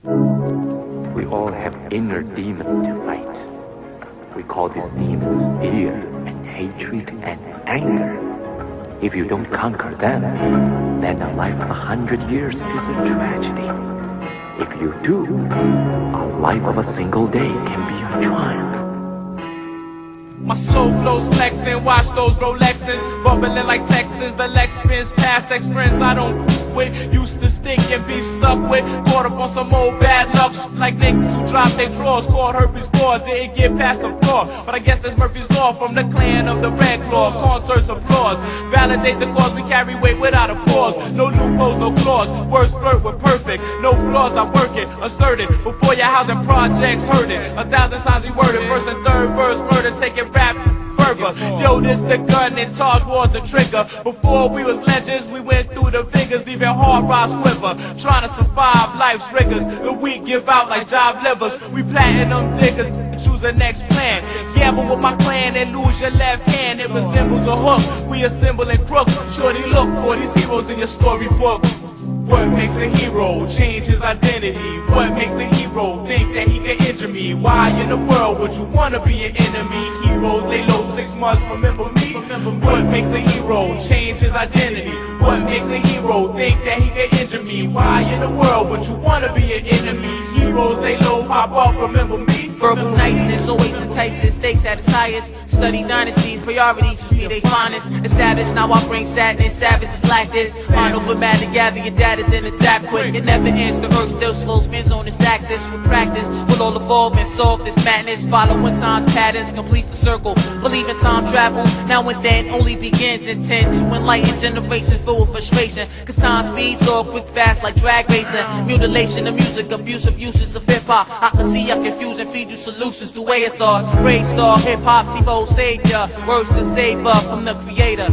We all have inner demons to fight. We call these demons fear and hatred and anger. If you don't conquer them, then a life of 100 years is a tragedy. If you do, a life of a single day can be a triumph. My slow flows flexing, watch those Rolexes bubbling like Texas. The Lex spins past ex-friends I don't with. Used to stick and be stuck with. Caught up on some old bad luck, like niggas who dropped their drawers. Caught herpes floor, didn't get past the floor. But I guess that's Murphy's Law from the clan of the Red Claw. Concerts applause, validate the cause. We carry weight without applause. No loopholes, no flaws. Words flirt with perfect. No flaws, I work it, assert it. Before your housing projects heard it. 1,000 times we worded. First and third verse, murder, taking rap. Yo, this the gun and Taj was the trigger. Before we was legends, we went through the fingers, even hard rocks quiver. Trying to survive life's rigors. The weak give out like job livers. We platinum diggers, choose the next plan. Gamble with my clan and lose your left hand. It resembles a hook. We assemble and crook. Shorty, look for these heroes in your storybook. What makes a hero change his identity? What makes a hero think that he can injure me? Why in the world would you wanna be an enemy? Heroes lay low 6 months, remember me? What makes a hero change his identity? What makes a hero think that he can injure me? Why in the world would you wanna be an enemy? Heroes lay low, pop off, remember me? Verbal niceness always entices, stakes at its highest. Study dynasties, priorities to be they finest. Established, now I bring sadness, savages like this. Mind over matter, gather your data, then adapt quick. It never ends, the earth still slows, spins on its axis. With practice, we'll all evolve and solve this madness. Following time's patterns, completes the circle. Believe in time travel, now and then only begins. Intent to enlighten generations full of frustration. Cause time speeds off with fast like drag racing. Mutilation of music, abusive uses of hip-hop. I can see I'm confused and feed you solutions through ASRs. Brave star, hip-hop's evo savior. Words to save up from the creator.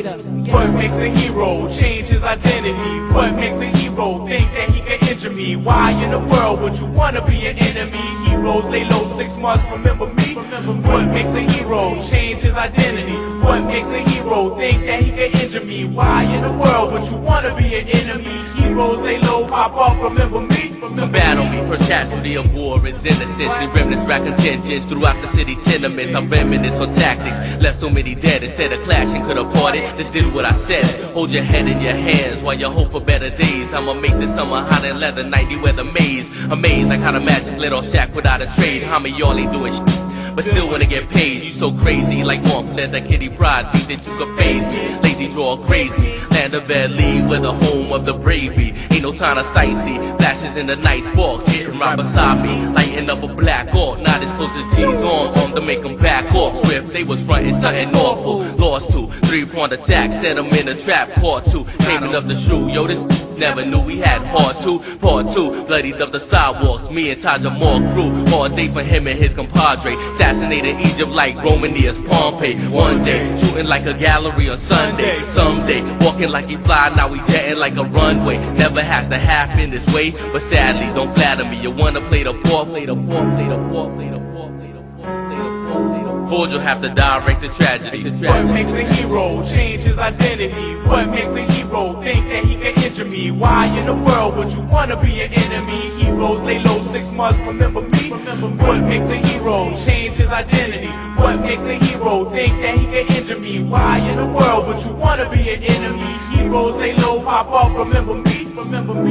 What makes a hero change his identity? What makes a hero think that he can injure me? Why in the world would you wanna be an enemy? Heroes lay low 6 months, remember me? What makes a hero change his identity? What makes a hero think that he can injure me? Why in the world would you wanna be an enemy? Heroes lay low, pop off, remember me? The battle me, first casualty of war is innocence. The remnants rack contingents throughout the city tenements. I reminisce on tactics, left so many dead. Instead of clashing, could have parted. Just did what I said. Hold your head in your hands while you hope for better days. I'ma make this summer hot and leather, 90 weather maze. Amazed like how the magic lit off Shaq without a trade. How many y'all ain't doing shit, but still wanna get paid? You so crazy, like one leather kitty pride. Think that you could phase me, lazy draw crazy. Land of LA, where the home of the brave be. Ain't no time to sightsee, flashes in the night sparks hitting right beside me, lighting up a black orc. Not as close as G's on to make them back off swift. They was frontin' something awful, lost to 3-point attack, set them in a trap. Part 2, taming of the shoe. Yo, this never knew we had part 2. Part 2, bloodied up the sidewalks. Me and Taj Amor crew, all day for him and his compadre. Assassinated Egypt like Romanius Pompeii. One day, shooting like a gallery on Sunday. Someday, walking like he fly, now we jetting like a runway. Never has to happen this way, but sadly, don't flatter me. You wanna play the poor, play the poor, play the poor, play the poor, play the poor, play the poor, play the poor. You'll have to direct the tragedy. What makes a hero change his identity? What makes a hero think that he can injure me? Why in the world would you wanna be an enemy? Heroes lay low 6 months, remember me? What makes a hero change his identity? What makes a hero think that he can injure me? Why in the world would you wanna be an enemy? Heroes lay low, pop off, remember me?